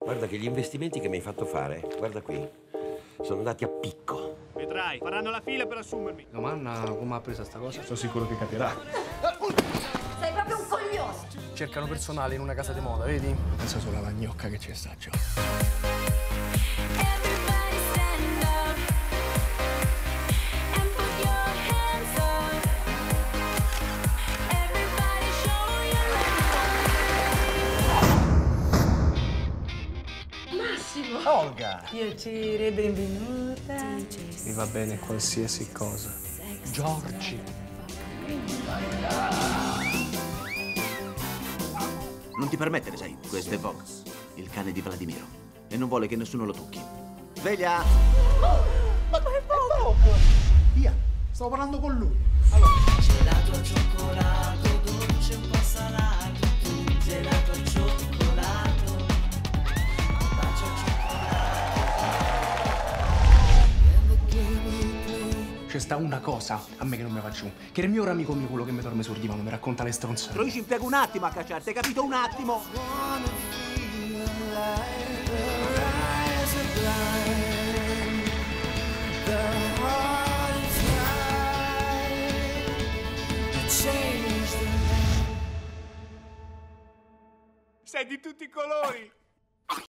Guarda che gli investimenti che mi hai fatto fare, guarda qui, sono andati a picco. Vedrai, faranno la fila per assumermi. Domanda come ha presa sta cosa? Sono sicuro che capirà. Sei proprio un coglione! Cercano personale in una casa di moda, vedi? Pensa solo alla gnocca che ci sta già. Everybody stand up and put your hands up. Everybody show your love. Massimo! Olga! Piacere, benvenuta. Mi va bene qualsiasi cosa. Giorgi. Non ti permettere, sai, questo è Vogue, il cane di Vladimiro. E non vuole che nessuno lo tocchi. Sveglia! Ma è Vogue! Via, stavo parlando con lui. Allora. Gelato al cioccolato, dolce un po' salato, tu gelato al cioccolato, bacio al cioccolato. C'è sta una cosa a me che non mi faccio, che il mio amico mio, quello che mi dorme sul divano, mi racconta le stronzate. Però io ci impiego un attimo a cacciarti, hai capito? Un attimo! Sei di tutti i colori!